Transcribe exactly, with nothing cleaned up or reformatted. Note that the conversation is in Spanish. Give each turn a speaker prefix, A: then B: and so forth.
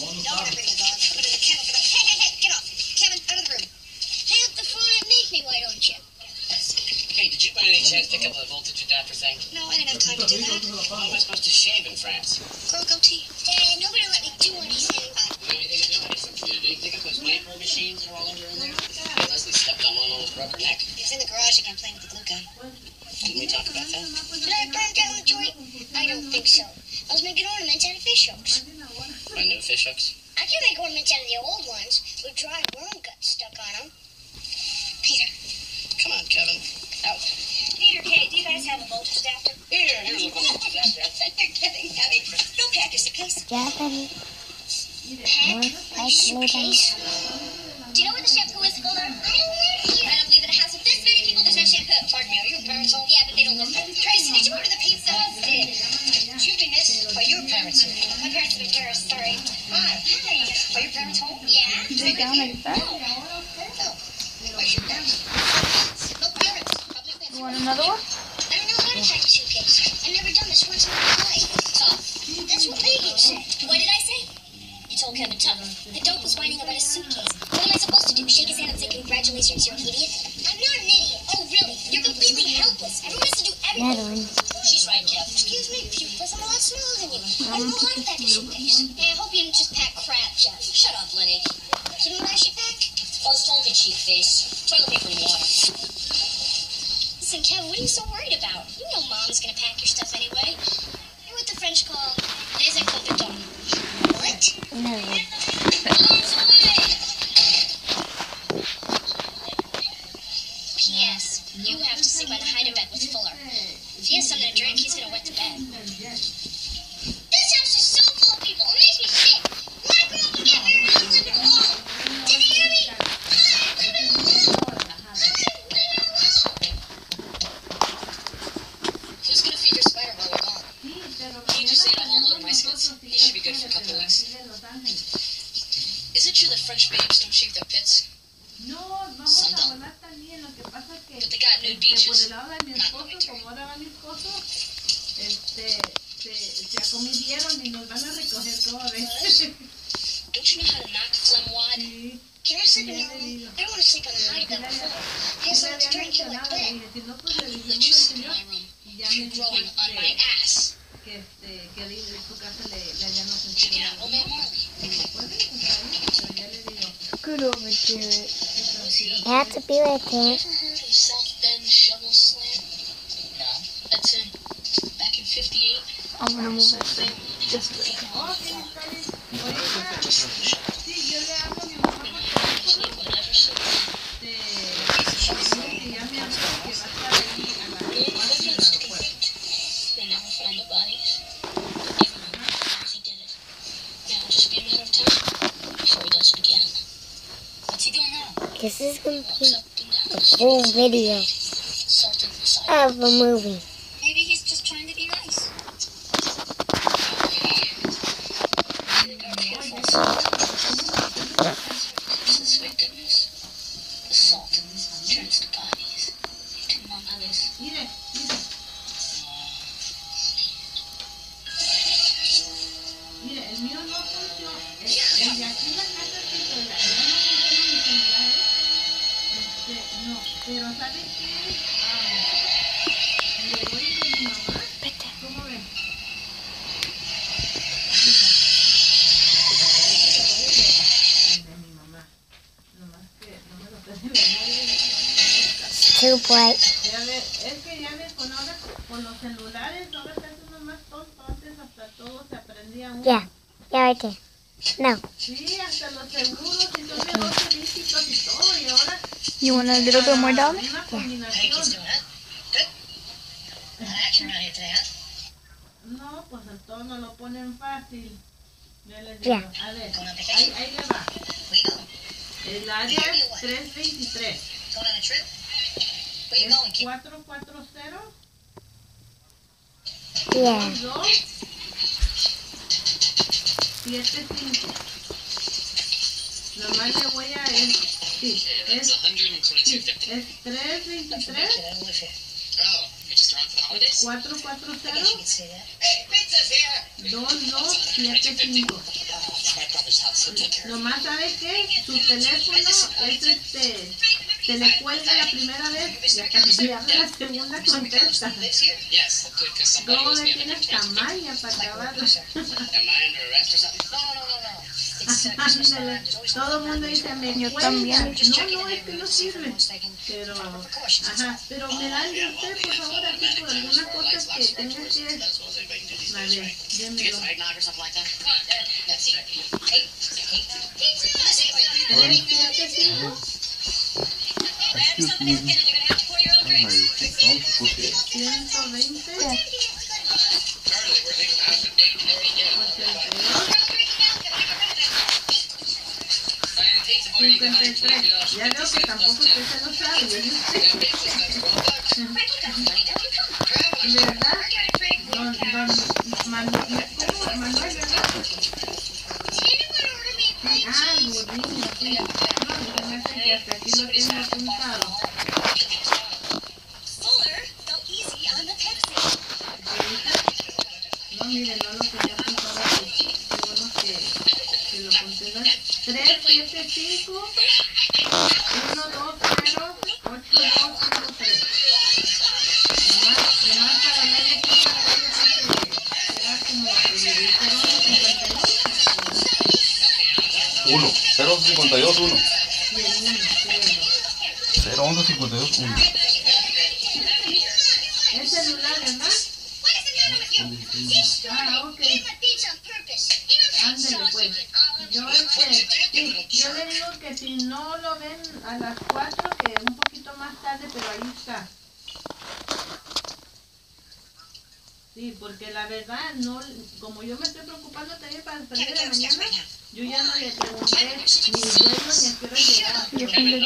A: No, I'm gonna bring the dog. Put it in the kennel. Get off. Hey, hey, hey, get off. Kevin, out of the room. Hang up the phone and make me, why don't you?
B: Hey, did you by any chance pick up the voltage adapter thing?
A: No, I didn't have time to do that.
B: How am I supposed to shave in France?
A: Grow a goatee. Dad, nobody let me do anything.
B: You have anything to do? I have something to do. You think of those micro machines that are all under in there? Hey, Leslie stepped on one, almost broke her neck.
A: It's in the garage again, playing with the glue gun.
B: Didn't we talk about that?
A: Did I burn down the joint? I don't think so. I was making ornaments out of fish hooks.
B: My new fish hooks?
A: I can make ornaments out of the old ones with dry worm guts stuck on them. Peter.
B: Come on, Kevin. Out.
A: Peter, Kate, do you guys have a voltage adapter?
B: Here, here's a voltage adapter.
A: They're getting heavy. Go pack your suitcase.
C: Japanese.
A: Pack my suitcase? Do you know where the shampoo is, Fuller? I don't live here. I don't live in a house with this many people. There's no shampoo. Pardon me, are your parents home? Yeah, but they don't live there. Tracy, did you order the pizza? Did. Excuse me, miss. Are your parents here? My parents live in Paris, sorry. Hi. Hi. Are your parents home? Yeah.
C: Do they down like that?
A: No. No. Where's your parents? No parents. Probably with
C: You want another one?
A: I don't know how to pack a suitcase. I've never done this once in my life. Tough. That's what Megan said. What did I say? You told Kevin tough. The dope was whining about his suitcase. What am I supposed to do? Shake his hand and say congratulations, you're an idiot? I'm not an idiot. Oh, really? You're completely helpless. Everyone has to do
C: Another
A: everything.
C: one.
A: She's right, Kev. Excuse me, because I'm a lot smaller than you. I don't know how to pack a suitcase. Hey, I hope you didn't just pack crap, Jeff. Shut up, Lenny. Do you know what I should pack? Oh, told you, cheap face. Toilet paper and water. Listen, Kev, what are you so worried about? You know Mom's gonna pack your stuff anyway. You're what the French call les incompetents. What?
C: Another one.
A: Mom's away! P S. You have to sleep on the hide-a-bed with Fuller. If he has something to drink, he's gonna wet the bed. This house is so full of people, it makes me sick. When I grow up and get married, I'll live alone. Did you hear me? I'm living alone. I'm living alone.
B: Who's gonna feed your spider while we're gone? He just ate a whole load of mice guts. He should be good for a couple of weeks. Is it true that French babes don't shave their pits?
D: No, vamos a volar también. Lo que pasa es que
B: But they got nude
D: este, por
B: beaches.
D: el lado de mi esposo, como ahora va mi esposo, este, se, se acomidieron y nos van a recoger todo veces.
B: Don't you know how to knock phlegm wad?
D: Sí,
A: Can I sleep in your room? I don't want to sleep on the hide-a-bed with Fuller. He has
D: sí le
A: something to
D: había
A: drink, he'll wet
D: mencionado
A: the
D: y
A: bed.
D: si no, pues le
B: Let
D: dijimos
B: you
D: al
B: sleep in
D: señor
B: my room.
D: y ya me
B: You're
D: dijo
B: growing on my
D: este,
B: ass.
D: que, este, que ahí en su casa le, le habíamos
B: Check it out,
D: enseñado.
B: old man Marley.
D: Y pues, bueno, pues está bien, pero ya le digo.
C: Good over Jared.
B: Was he
C: I have to be with him.
B: ever heard of South Bend Shovel Slam? No. That's him. Back in fifty-eight.
C: I'm gonna move it.
B: They
C: Just
D: Oh, sí, está bien. Ahorita, sí, yo le hablo a mi mamá por
B: sleep whenever she
D: este, que ya me han dicho que va a estar ahí a las cuatro del aeropuerto.
B: They never find the bodies. Even though he did it. Now it'll just be a matter of time before he does it again. What's he doing now?
C: This is
B: Walks
C: complete
B: up and down
C: a
B: the
C: full
B: street,
C: video
B: salting the sidewalk.
C: of a movie.
A: Maybe he's just trying to be nice.
B: Corpses, victims. The salt turns the bodies into monkeys.
D: Mire, mire, mire, el mío no funciona. El, el de aquí en la casa sí, pero el de allá no funciona mis celulares. Este, no, pero ¿sabe qué? Ah, le doy de mi mamá. ¿Cómo ven? El de mi mamá. Nomás que no me lo puede memoria.
C: Too bright.
D: Ya ves, es que ya ves, con ahora, con los celulares, ahora se hace uno más tonto, antes hasta todo se aprendía uno.
C: Yeah. Yeah, right there. No.
D: Sí, hasta los seguros y son de doce dígitos y todo, y ahora
C: You want a little bit more down?
D: una
B: How you kids
D: combinación.
B: doing, huh? Good? Not action around here today, huh?
D: No, pues el tono lo ponen fácil. Ya les
C: Ya.
D: digo, a ver,
B: Going on
D: ahí,
B: vacation?
D: ahí le va.
B: Where you going?
D: El área es trescientos veintitrés.
B: Going on a trip? Where you
D: Es
B: going, kid?
D: cuatro cuatro cero,
C: Yeah.
D: dos, siete cinco. Nomás le voy a... Es, sí, es,
B: one hundred twenty-two
D: sí,
B: fifty.
D: es trescientos veintitrés,
B: I don't live here. Oh, you're just around for the holidays?
D: cuatro cuatro
B: I
D: cero,
B: guess you could say that. Hey, pizza's here!
D: dos dos siete cinco.
B: Oh, my brother's
D: Nomás sabe que su teléfono es este, se le cuelga la primera vez y hasta que se abre la segunda contesta. Luego le tienes tamaña para acabarlo. Ándale, todo el mundo dice, me
C: Yo
D: cuelga.
C: también.
D: No, no, es que no sirve. Pero, ajá, pero me da el usted, por favor, aquí por alguna cosa que tenga que... A ver, démelo.
E: Excuse me. Oh my, don't put it.
D: ciento veinte. ochenta y dos. cincuenta y tres. Ya veo que tampoco usted se lo sabe. ¿Verdad? Don, don Manuel, ¿cómo? Manuel, ¿verdad? Sí, ah, burrito, sí. No, se me hace que hasta aquí lo tengo apuntado. No, miren, no lo tenía apuntado aquí. Qué bueno que, que lo contengan. tres siete cinco uno dos cero ocho dos uno tres. Nomás, nomás para darle que para ver que era como el cero cincuenta y dos.
E: Uno. cero cincuenta y dos, uno.
D: Y el uno, creo.
E: cero once cincuenta y dos, uno.
D: Es celular, ¿verdad? Ah, ok. Ándale, pues. Yo, este, sí, yo le digo que si no lo ven a las cuatro, que un poquito más tarde, pero ahí está. Sí, porque la verdad, no, como yo me estoy preocupando también para salir de la mañana, yo ya no le pregunté ni vuelo ni a qué hora llegaba.
C: Yo siempre